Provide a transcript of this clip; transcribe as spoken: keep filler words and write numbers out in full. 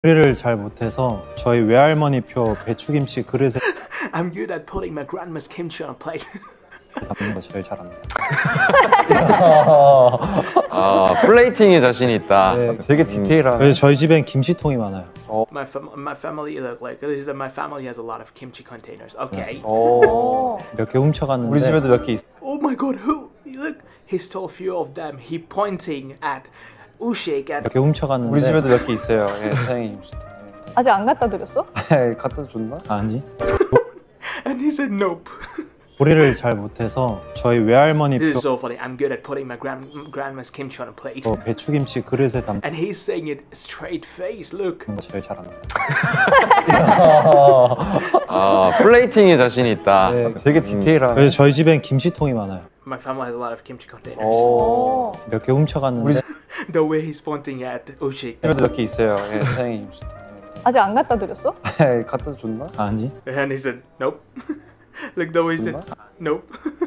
요리를 잘 못해서 저희 외할머니표 배추김치 그릇에 I'm good at putting my grandma's kimchi on a plate. 담는 거 제일 잘합니다. 아, 플레이팅에 자신이 있다. 네, 되게 디테일한. 그래서 저희 집엔 김치통이 많아요. 어. My fam my family look like this is my family has a lot of kimchi containers. Okay. 오. 몇 개 훔쳐갔는데 우리 집에도 몇 개 있어. Oh my God, who? Look, he stole a few of them. He pointing at Wooshik at. 몇 개 훔쳐갔는데 우리 집에도 몇 개 있어요. 예, 사장님. 아직 안 갖다 드렸어? 갖다 줬나? 아니 And he said nope. 요리를 잘 못해서 저희 외할머니표 This is so funny. I'm good at putting my grand grandma's kimchi on a plate. 배추김치 그릇에 담는 And he's saying it straight face. Look. 거 제일 잘합니다. 아, 플레이팅에 자신이 있다. 네, 되게 디테일한. 그래서 저희 집엔 김치통이 많아요. My family has a lot of kimchi containers. 오. 몇 개 훔쳐갔는데 우리 The way he's pointing at Wooshik. 집에도 몇 개 있어요. 예, 사장님. 아직 안 갖다 드렸어? 갖다 줬나? 아니 And he said nope. Like the way he said nope.